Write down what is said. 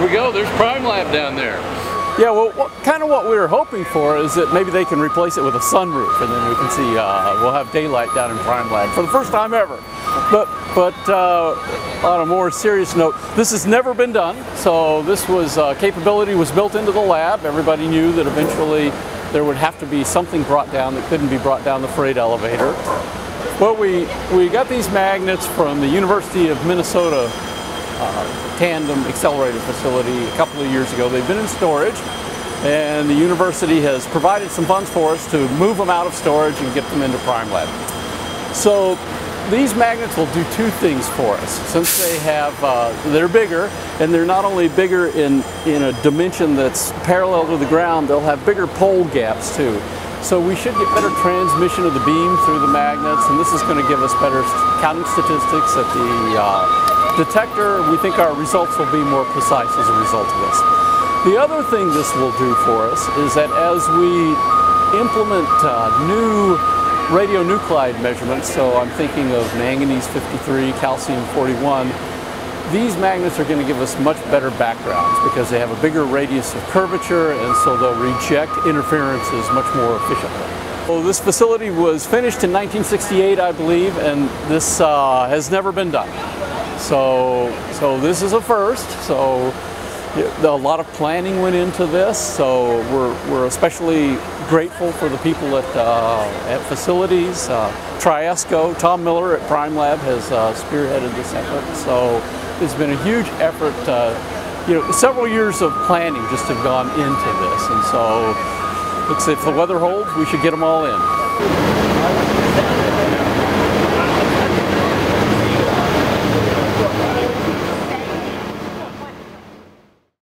we go. There's Prime Lab down there. Yeah, well, kind of what we were hoping for is that maybe they can replace it with a sunroof, and then we can see, we'll have daylight down in Prime Lab for the first time ever. But on a more serious note, this has never been done. So this was, capability was built into the lab. Everybody knew that eventually there would have to be something brought down that couldn't be brought down the freight elevator. Well, we got these magnets from the University of Minnesota Tandem Accelerator Facility a couple of years ago. They've been in storage, and the university has provided some funds for us to move them out of storage and get them into Prime Lab. So these magnets will do two things for us. Since they have, they're bigger, and they're not only bigger in a dimension that's parallel to the ground, they'll have bigger pole gaps too. So we should get better transmission of the beam through the magnets, and this is going to give us better counting statistics at the detector. We think our results will be more precise as a result of this. The other thing this will do for us is that as we implement new radionuclide measurements, so I'm thinking of manganese 53, calcium 41, these magnets are going to give us much better backgrounds because they have a bigger radius of curvature, and so they'll reject interferences much more efficiently. Well, this facility was finished in 1968, I believe, and this has never been done. So this is a first. So a lot of planning went into this. So we're especially grateful for the people at facilities. Triesco, Tom Miller at Prime Lab has spearheaded this effort. So it's been a huge effort. Several years of planning just have gone into this, and so looks if the weather holds, we should get them all in.